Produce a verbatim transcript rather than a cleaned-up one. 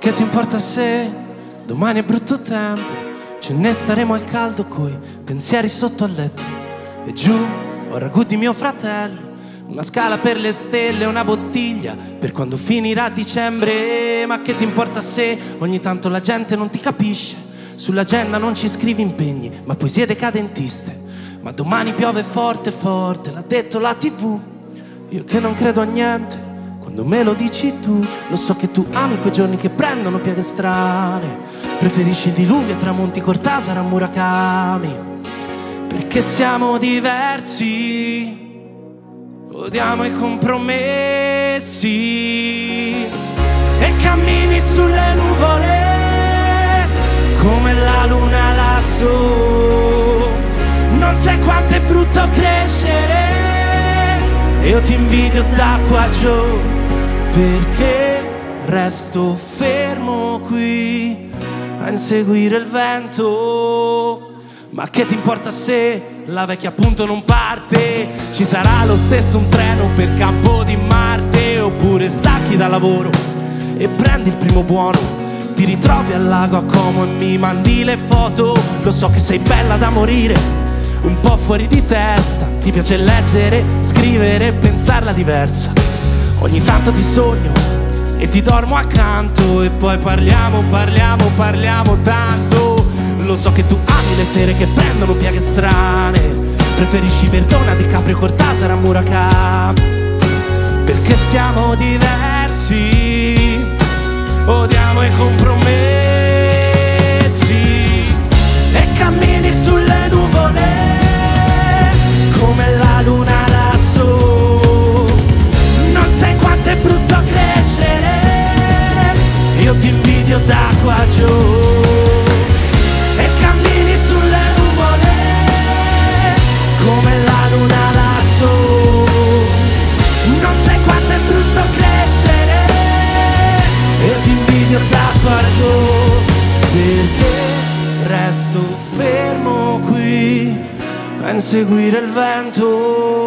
che ti importa se domani è brutto tempo? Ce ne staremo al caldo coi pensieri sotto al letto. E giù ho il ragù di mio fratello, una scala per le stelle, una bottiglia per quando finirà dicembre. Ma che ti importa se ogni tanto la gente non ti capisce? Sull'agenda non ci scrivi impegni, ma poesie decadentiste. Ma domani piove forte forte, l'ha detto la tivù. Io che non credo a niente, quando me lo dici tu. Lo so che tu ami quei giorni che prendono pieghe strane. Preferisci il diluvio tra Monti Cortázar a Murakami. Perché siamo diversi, odiamo i compromessi. E cammini sulle nuvole come la luna lassù. Non sai quanto è brutto crescere, e io ti invidio da qua giù. Perché resto fermo qui a inseguire il vento? Ma che ti importa se la vecchia appunto non parte? Ci sarà lo stesso un treno per Campo di Marte. Oppure stacchi da lavoro e prendi il primo buono, ti ritrovi al lago a Como e mi mandi le foto. Lo so che sei bella da morire, un po' fuori di testa. Ti piace leggere, scrivere, pensarla diversa. Ogni tanto ti sogno e ti dormo accanto. E poi parliamo, parliamo, parliamo tanto. Lo so che tu ami le sere che prendono pieghe strane. Preferisci Verdona, DiCaprio, Cortázar a Murakami. Perché siamo diversi, odiamo i compromessi. E cammini sulle nuvole come la luna lassù. Non sai quanto è brutto crescere, io ti invidio da qua giù. E cammini sulle nuvole come la luna lassù. Non sai quanto è brutto crescere, io ti invidio da qua giù. Perché resto fermo qui a inseguire il vento?